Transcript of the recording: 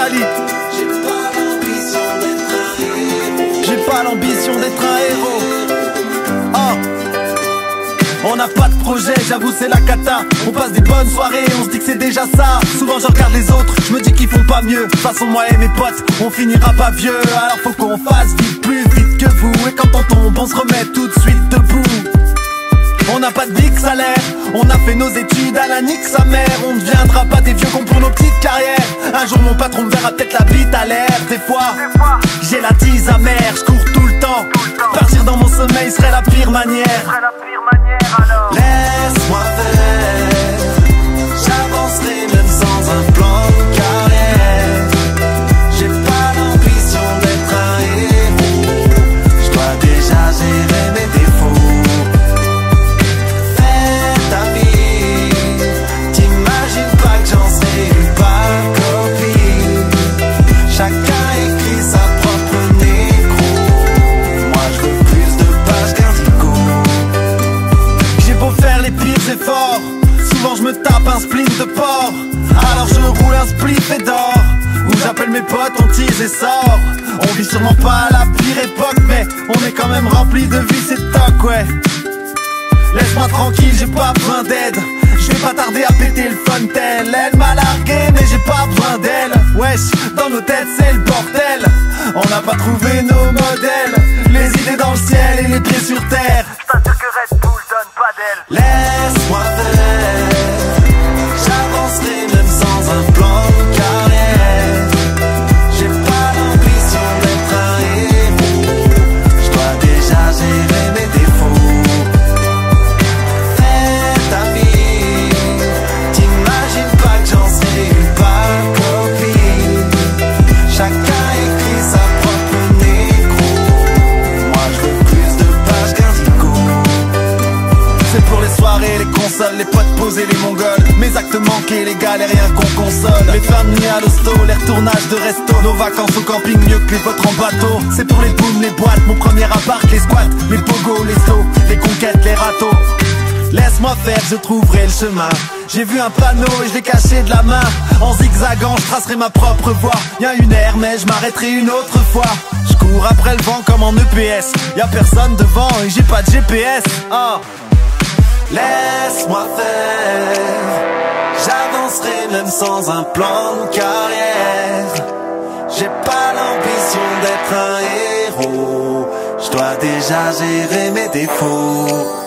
Sali. J'ai pas l'ambition d'être un héros. Oh. On n'a pas de projet, j'avoue c'est la cata. On passe des bonnes soirées, on se dit que c'est déjà ça. Souvent je regarde les autres, je me dis qu'ils font pas mieux. De toute façon moi et mes potes, on finira pas vieux. Alors faut qu'on fasse vite, plus vite que vous. Et quand on tombe, on se remet tout de suite debout. On n'a pas de big salaire, on a fait nos études à la nique sa mère. On ne deviendra pas des vieux cons pour nos petites carrières. Un jour mon patron me verra peut-être la bite à l'air. Des fois, j'ai la tise amère, je cours tout le temps. Partir dans mon sommeil serait la pire manière. Laisse-moi faire, j'avancerai même sans un plan de carrière. J'ai pas l'ambition d'être un héros, je dois déjà gérer mes défauts. Fais ta vie, t'imagines pas que j'en serai une pâle copie. Chacun écrit sa propre nécro, moi je veux plus de pages qu'Indigo. J'ai beau faire les pires efforts, souvent je me tape un spleen de porc. Alors je roule un spliff et dors, où j'appelle mes potes, on tease et sort. On vit sûrement pas à la pire époque, mais on est quand même rempli de vices et de toc, ouais. Laisse-moi tranquille, j'ai pas besoin d'aide. Je vais pas tarder à péter le fun tel. Elle m'a largué mais j'ai pas besoin d'elle. Wesh, dans nos têtes c'est le bordel. On n'a pas trouvé nos modèles. Les idées dans le ciel et les pieds sur terre. J't'assure que Red Bull donne pas d'aile. Laisse-moi faire, j'avancerai même sans un plan de carrière. J'ai pas l'ambition d'être un héros, je dois déjà gérer mes défauts. Fais ta vie, t'imagines pas que j'en serai une pâle copie. Chacun écrit sa propre nécro, moi je veux plus de pages qu'Indigo. C'est pour les soirées, les consoles, les potes posés, les mongols. Mes actes manqués, les galères, rien qu'on console. Les fins de nuit à l'hosto, les retournages de resto. Nos vacances au camping, mieux que les vôtres en bateau. C'est pour les booms, les boîtes, mon premier appart, les squats, les pogos, les slows, les conquêtes, les râteaux. Laisse-moi faire, je trouverai le chemin. J'ai vu un panneau et je l'ai caché de la main. En zigzagant, je tracerai ma propre voie. Y'a une aire, mais je m'arrêterai une autre fois. Je cours après le vent comme en EPS. Y'a personne devant et j'ai pas de GPS. Oh. Laisse-moi faire, j'avancerai même sans un plan de carrière. J'ai pas l'ambition d'être un héros, je dois déjà gérer mes défauts.